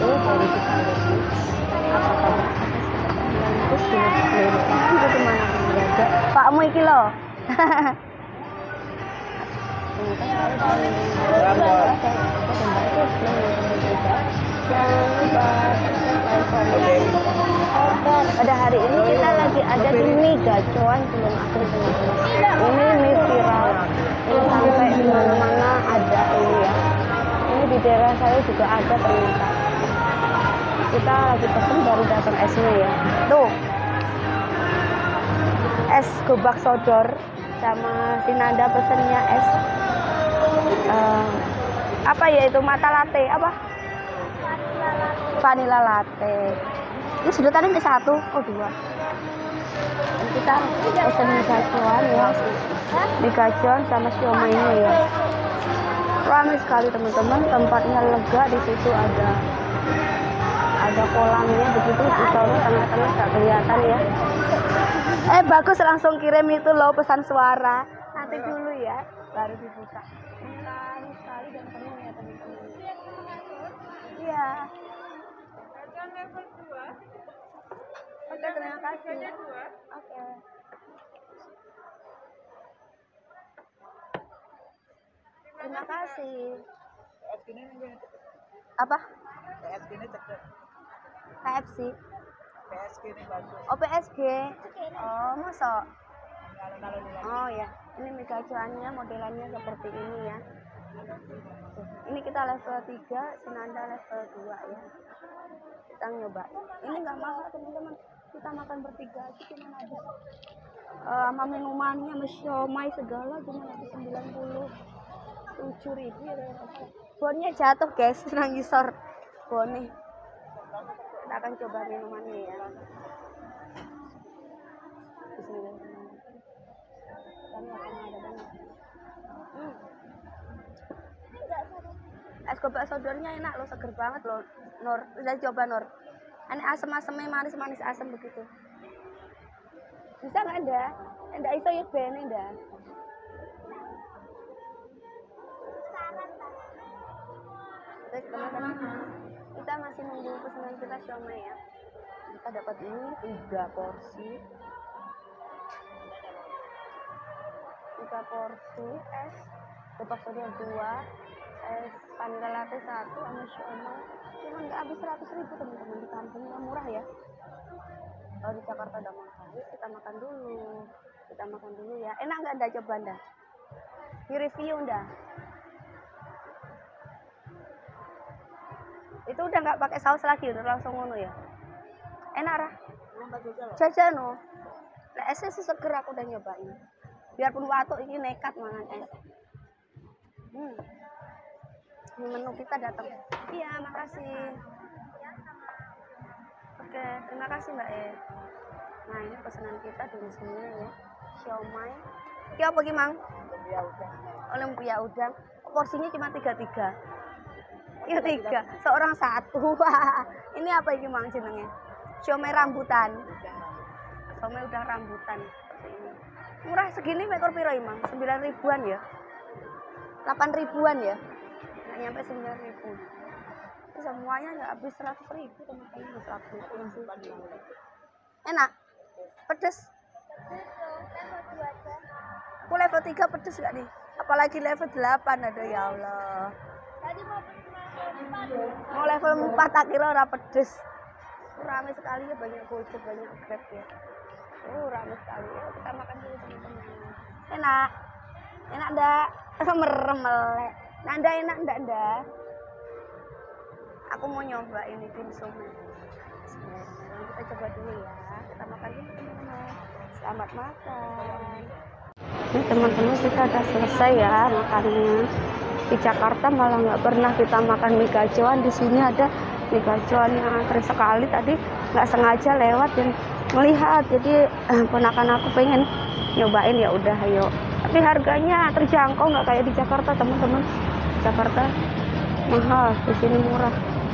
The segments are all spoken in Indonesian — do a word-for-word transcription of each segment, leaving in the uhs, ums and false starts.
itu dari kita ini apakah terus itu di mana menjaga pakmu iki lo. Pada hari ini kita lagi ada di mie gacoan belum aku teman-teman. Ini mie viral. Ini sampai di mana-mana ada ini ya. Ini di daerah saya juga ada ternyata. Kita lagi pesen baru datang esnya ya. Tuh. Es gobak sodor sama si Nanda pesennya es uh, apa ya itu mata latte apa? Vanilla latte. Ini sedotan ini satu, oh dua. Dan kita pesen mie gacoan ya, mie gacoan sama siomay-nya ya. Ramai sekali teman-teman, tempatnya lega, di situ ada ada kolamnya begitu, di sana tengah-tengah nggak kelihatan ya. Eh bagus, langsung kirim itu loh pesan suara. Nanti dulu ya, baru dibuka. Ini ramai sekali dan penuh ya teman-teman. Iya. Oke, terima kasih. Oke. Terima kasih. Apa? P S G ini cedek. K F C. P S G ini bagus. Oh, P S G. Oh, masa? Kalau Oh ya, ini mie gacoannya modelannya seperti ini ya. Ini kita level tiga, Sinanda level dua ya. Kita nyoba. Ini nggak mahal teman-teman. Kita makan bertiga aja cuma habis. Uh, sama minumannya, sama siomay segala cuma habis sembilan puluh tujuh ribu ya. Bonnya jatuh guys, nangisor. Bonnya. Kita akan coba minumannya ya. Bismillahirrahmanirrahim. Kami akan ada banget. Hmm. Es gobak sodornya enak loh, seger banget loh. Nur, udah coba Nur. Ini asam-asamnya manis-manis asam begitu. Bisa nggak Anda? Anda iso ya ben Anda. Oke teman-teman, kita masih nunggu pesanan kita siomay ya. Kita dapat ini tiga porsi. Tiga porsi es gobak sodor dua, es vanilla latte satu sama siomay. Cuma nggak habis seratus ribu teman-teman, di kampungnya murah ya. Kalau di Jakarta udah mahal, kita makan dulu. Kita makan dulu ya. Enak nggak Anda coba Anda? Di review Anda. Itu udah nggak pakai saus lagi, udah langsung ngono ya. Enak Rah? Jajan no. Nah, esnya sih seger, aku udah nyobain. Biarpun watuk ini nekat mangan es. Hmm. Ini menu kita datang. Iya, makasih. Oke, terima kasih Mbak E. Nah, ini pesanan kita dari sini ya. Siomay. Ini apa gimang? Lumpia udang. Oh, lumpia udang. Porsinya cuma tiga tiga. Iya tiga, seorang satu. Ini apa ini mang jenenge? Siomay rambutan. Siomay udang rambutan. Murah segini ekor piro imang? sembilan ribuan ya. delapan ribuan ya. Nggak nyampe sembilan ribu. Ini semuanya nggak habis seratus ribu teman-teman, seratus ribu. Enak. Pedes. Aku level tiga pedes nggak nih? Apalagi level delapan, ada ya Allah. Mau level empat akhirnya ora pedes. Ramai sekali ya, banyak gojek, banyak grab ya. Oh, ramai sekali ya. Kita makan dulu teman-teman. Enak. Enak ndak? Merem melek. Nanda enak ndak ndak? Aku mau nyoba ini dimsumnya. Kita coba dulu ya. Kita makan dulu teman-teman. Selamat makan. Ini teman-teman kita udah selesai ya makannya. Di Jakarta malah nggak pernah kita makan mie gacoan. Di sini ada mie gacoan yang antri sekali, tadi nggak sengaja lewat dan melihat, jadi eh, ponakan aku pengen nyobain, ya udah ayo. Tapi harganya terjangkau, nggak kayak di Jakarta teman-teman. Jakarta mahal, di sini murah.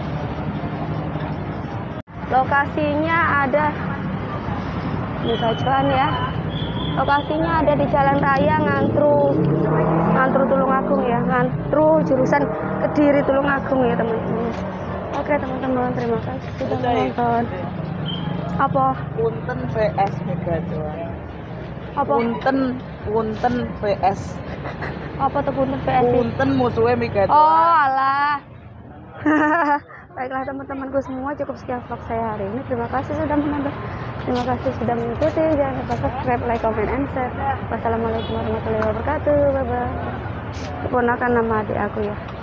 Lokasinya ada mie gacoan ya. Lokasinya ada di Jalan Raya Ngantru, Ngantru Tulungagung ya, Ngantru jurusan Kediri Tulungagung ya teman-teman. Oke teman-teman, terima kasih sudah Udah ya? menonton. Apa? Punten V S Mega doang. Apa? Punten, punten V S. Apa tuh punten P S I? Punten musuhnya Mega Oh doang. alah. Baiklah teman-temanku semua, cukup sekian vlog saya hari ini. Terima kasih sudah menonton. Terima kasih sudah mengikuti. Jangan lupa subscribe, like, comment, and share. Wassalamualaikum warahmatullahi wabarakatuh. Bye bye. Keponakan nama adik aku ya.